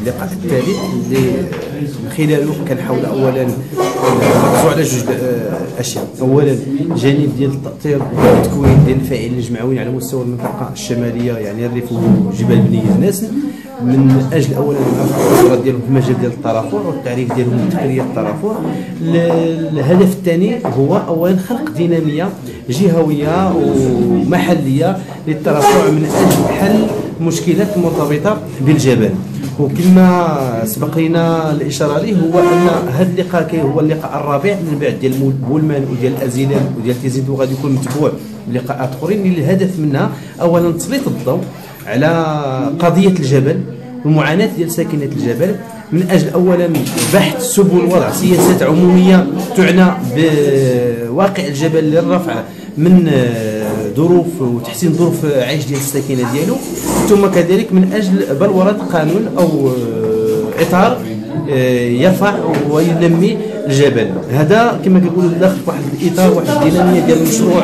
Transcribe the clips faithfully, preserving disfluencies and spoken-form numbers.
اللقاء الثالث اللي من خلاله كنحاول اولا نركزوا على جوج اشياء. اولا جانب ديال التاطير والتكوين ديال الفاعلين الجمعويين على مستوى المنطقه الشماليه، يعني الريف وجبال بنيه ناسن، من اجل اولا الخبرات ديالهم في المجال ديال الترافع والتعريف ديالهم بتقنيه الترافع. الهدف الثاني هو اولا خلق ديناميه جهويه ومحليه للترافع من اجل حل مشكلات مرتبطه بالجبل. وكما سبق لنا الاشاره ليه هو ان هذا اللقاء هو اللقاء الرابع من بعد ديال بولمان وديال الازيلان وديال تيزيد، وغادي يكون متبوع بلقاءات اخرين اللي الهدف منها اولا تسليط الضوء على قضيه الجبل والمعاناه ديال ساكنه الجبل، من اجل اولا بحث سبل وضع سياسات عموميه تعنى بواقع الجبل للرفع من ظروف وتحسين ظروف عيش ديال الساكنه ديالو، ثم كذلك من اجل بلوره قانون او اطار يرفع وينمي الجبل. هذا كما كنقولوا داخل واحد الاطار واحد الديناميه ديال المشروع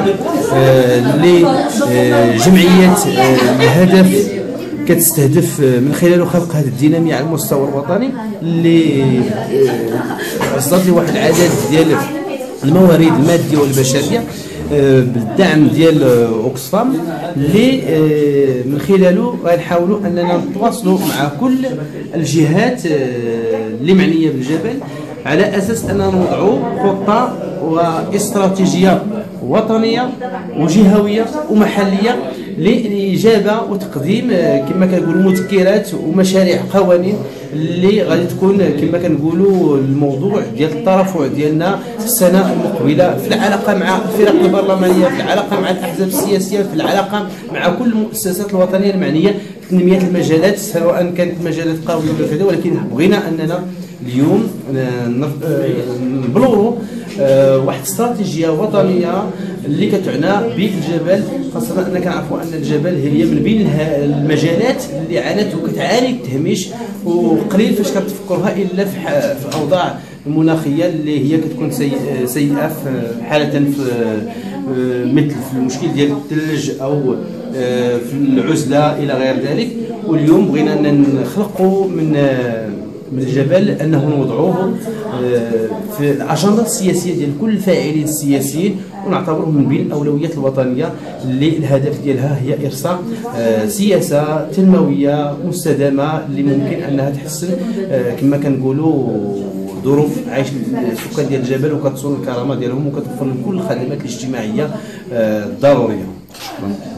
لجمعيات الهدف كتستهدف من خلاله خلق هذه الديناميه على المستوى الوطني اللي وصلت لواحد العدد ديال الموارد الماديه والبشريه بالدعم ديال اوكسفام اللي من خلاله غنحاولوا اننا نتواصلوا مع كل الجهات اللي معنيه بالجبل على اساس اننا نوضعوا خطه واستراتيجيه وطنيه وجهويه ومحليه للاجابه وتقديم كما كنقولوا مذكرات ومشاريع قوانين اللي غادي تكون كما كنقولوا الموضوع ديال الترافع ديالنا في السنه المقبله، في العلاقه مع الفرق البرلمانيه، في العلاقه مع الاحزاب السياسيه، في العلاقه مع كل المؤسسات الوطنيه المعنيه في تنميه المجالات سواء كانت مجالات قويه ولا كذا. ولكن بغينا اننا اليوم نبلوروا واحد استراتيجيه وطنيه اللي كتعنى بالجبل، خاصه اننا كنعرفوا ان الجبل هي من بين المجالات اللي عانت وكتعاني التهميش، وقليل فاش كتفكرها الا في الاوضاع المناخيه اللي هي كتكون سيئه في حاله في مثل في المشكل ديال الثلج او في العزله الى غير ذلك. واليوم بغينا ان نخلقوا من من الجبل انه نوضعوه في الاجنده السياسيه ديال كل الفاعلين السياسيين، ونعتبرهم من بين الاولويات الوطنيه اللي الهدف ديالها هي ارساء سياسه تنمويه مستدامه اللي ممكن انها تحسن كما كنقولوا ظروف عيش السكان ديال الجبل وكتصون الكرامه ديالهم وكتوفر لهم كل الخدمات الاجتماعيه الضروريه. شكرا.